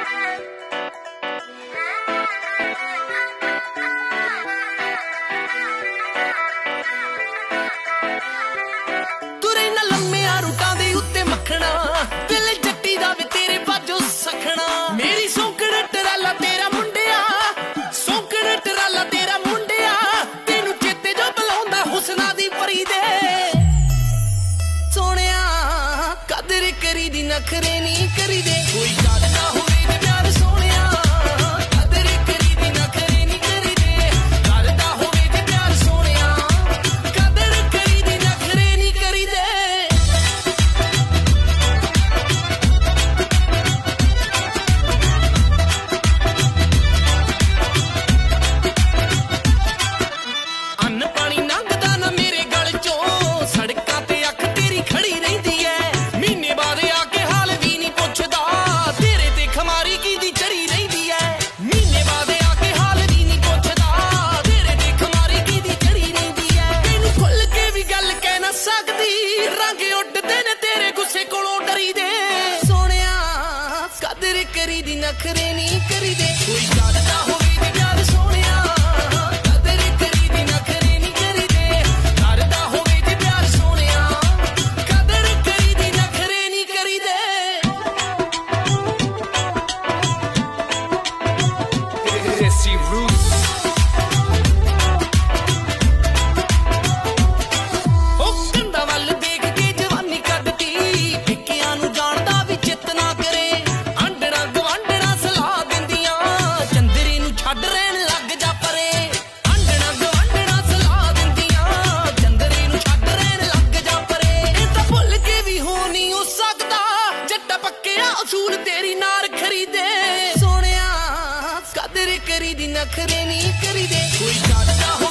करी दी नखरे नहीं करी दे कोई गल ना होवे ते प्यार सोहणिया कदर करी दी नखरे नहीं करी दे करदा होवे ते प्यार सोहणिया कदर करी दी नखरे नहीं करी दे अन्न पानी लंघदा ना मेरे गल चों सड़कां ते अख तेरी खड़ी रहिंदी है करी दी नखरे नहीं करी दे कोई गल ना होवे ते प्यार सोहणिया कदर करी दी नखरे नहीं करी दे करदा होवे ते प्यार सोहणिया कदर करी दी नखरे नहीं करी दे देसी रूट्स ओ कंधा वल देख के जवानी कड्डदी पिक्कियां नूं जाणदा भी चित ना करे असूल तेरी नार खरीदे सोहणिया कदर करी दी नखरे नहीं करी दे कोई गल ना हो